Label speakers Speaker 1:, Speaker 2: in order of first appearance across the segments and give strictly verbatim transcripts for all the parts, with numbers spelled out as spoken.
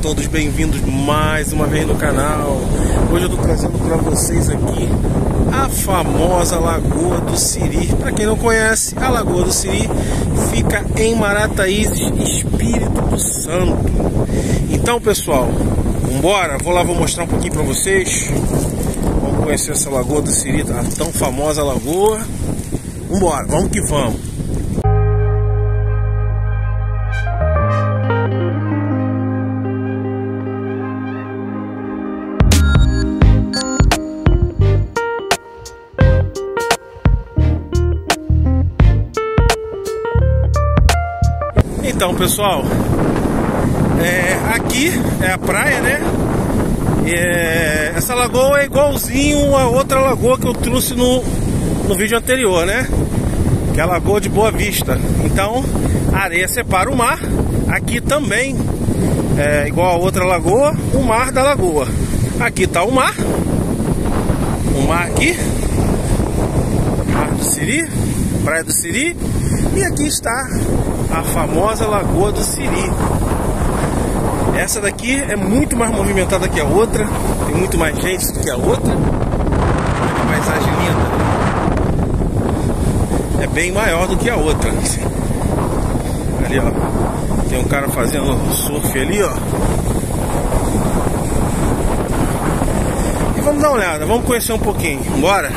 Speaker 1: todos bem-vindos mais uma vez no canal. Hoje eu tô trazendo para vocês aqui a famosa Lagoa do Siri. Para quem não conhece, a Lagoa do Siri fica em Marataízes, Espírito Santo. Então, pessoal, vambora, vou lá, vou mostrar um pouquinho para vocês. Vamos conhecer essa Lagoa do Siri, a tão famosa lagoa. Vambora, vamos que vamos. Então, pessoal, é, aqui é a praia, né? É, essa lagoa é igualzinho a outra lagoa que eu trouxe no, no vídeo anterior, né? Que é a Lagoa de Boa Vista. Então, a areia separa o mar. Aqui também é igual a outra lagoa, o mar da lagoa. Aqui tá o mar. O mar aqui. Mar do Siri, Praia do Siri. E aqui está a famosa Lagoa do Siri. Essa daqui é muito mais movimentada que a outra. Tem muito mais gente do que a outra. Olha que paisagem linda. É bem maior do que a outra. Ali, ó, tem um cara fazendo surf ali, ó. E vamos dar uma olhada, vamos conhecer um pouquinho. Bora!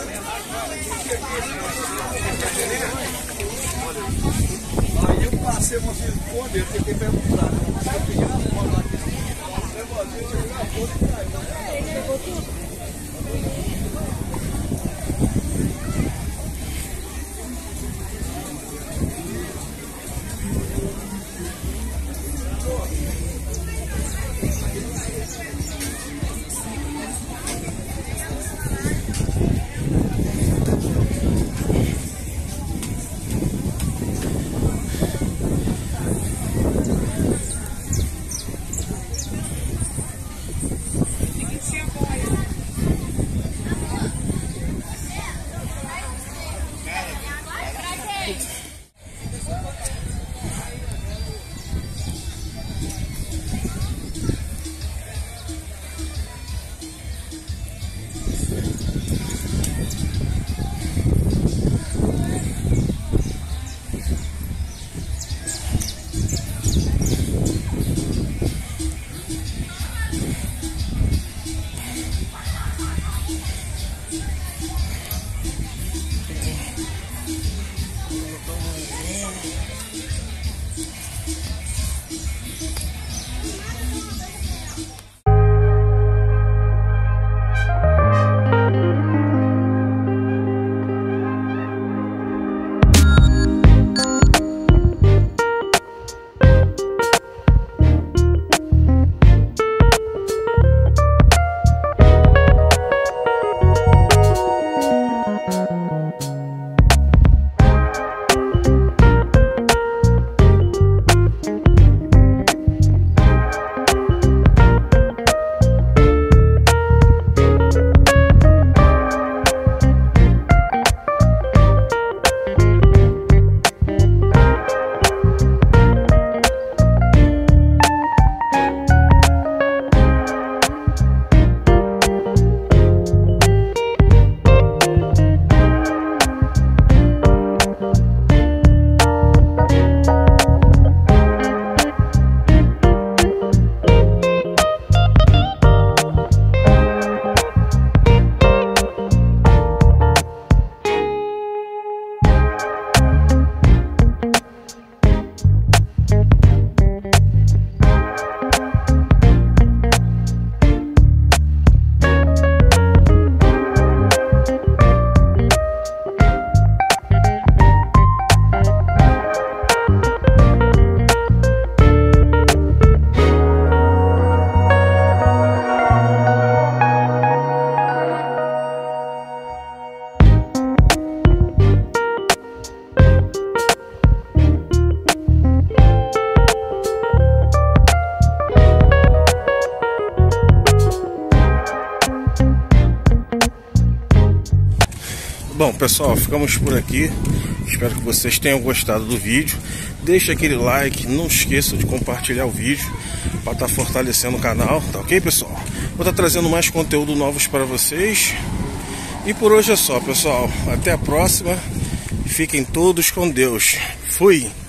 Speaker 2: Aí eu passei uma vez por dentro, fiquei perguntando. Eu peguei a foto aqui, levantei, eu joguei a foto e caiu. Ele pegou tudo.
Speaker 1: Bom, pessoal, ficamos por aqui. Espero que vocês tenham gostado do vídeo. Deixa aquele like, não esqueça de compartilhar o vídeo para estar fortalecendo o canal, tá ok, pessoal? Vou estar trazendo mais conteúdo novos para vocês. E por hoje é só, pessoal. Até a próxima. Fiquem todos com Deus. Fui!